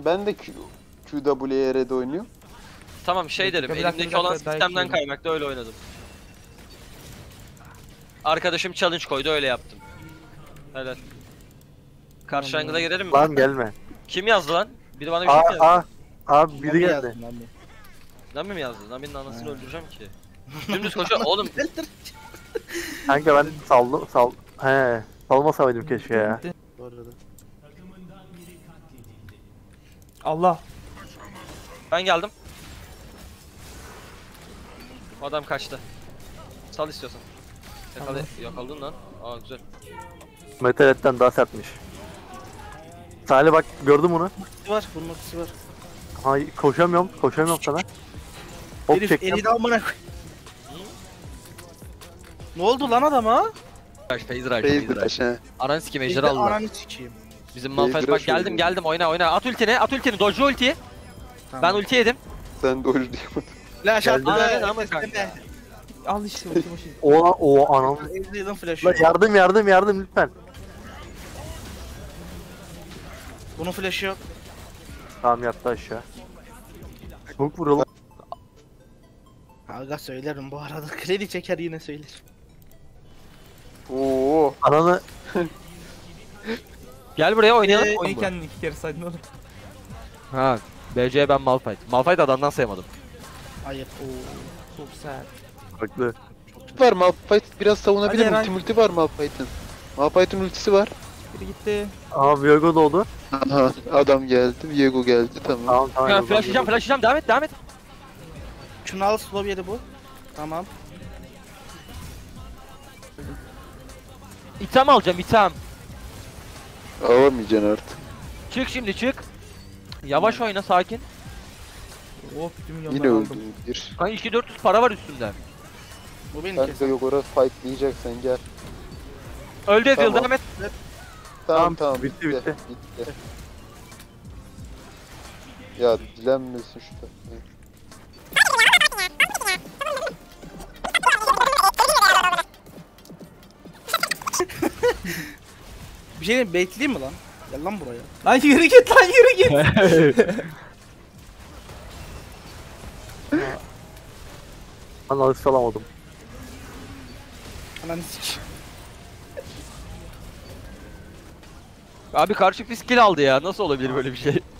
Ben de QWER'de oynuyorum. Tamam şey derim, elimdeki olan sistemden kaynaklı öyle oynadım. Arkadaşım challenge koydu, öyle yaptım. Helal. Karşı jungle'a girelim mi? Lan gelme. Kim yazdı lan? Biri bana bir şey mi yazdı? Abi biri geldi. Nami mi yazdı? Nami'nin anasını öldüreceğim ki. Dümdüz koşuyor oğlum. Kanka ben salmasaydım keşke ya. Allah. Ben geldim. Adam kaçtı. Sal istiyorsan. Yakaladın lan. Aa güzel. Metaletten daha sertmiş. Salih bak gördün bunu. Var, bunun ultisi var. Ha koşamıyorum sana. Hop Herif çektim. eli de amına koy. Ne oldu lan adama? Phase rush he. Aran sikim Ejder ejderha aldılar. ananı sikeyim. Bizim Malphite Ejderha bak şöyle geldim oyna at ultini dodge ultiyi. Ben ulti yedim. Sen de öyle diyorsun. Flash attı Aynen be. ama kanka. Al işte ulti başı. O anam. Ejder'ın flash'ı. La yardım lütfen. Bunun flash'ı yok. Tamam yattı aşağı. Çok vuralım. Aga söylerim bu arada. Kredi çeker yine söylerim. Oo. Ananı Gel buraya oynayalım. Oyunu kendini 2 kere saydın oğlum. Ha. BC ben Malphite. Malphite adamdan sayamadım. Hayır. Çok sert. haklı. Var Malphite biraz savunabilir. Hadi Ulti var Malphite'ın. Malphite'ın ultisi var. Biri gitti. Aa Viego doğdu. Aha adam geldi. Viego geldi tamam. Tamam. Ya flashlayacağım devam et. Şunu al, slow yedi bu. Tamam. İtham alacağım itham. Alamayacaksın artık. Çık şimdi çık. Yavaş oyna sakin. Oh 2 milyonlar Yine aldım. öldü bir. Kanka 2400 para var üstünde. Bu beni Kanka keser. yok orası fightlayacaksan gel. Öldü Ezreal Tamam. devam et. Tamam bitti. Ya dilenmesin şu da. Bir şey diyeyim, baitleyeyim mi lan? Gel lan buraya. Lan yürü git lan yürü git. Ben alış alamadım. Ananı sikeyim. Abi karşı fiskil aldı ya. Nasıl olabilir böyle bir şey?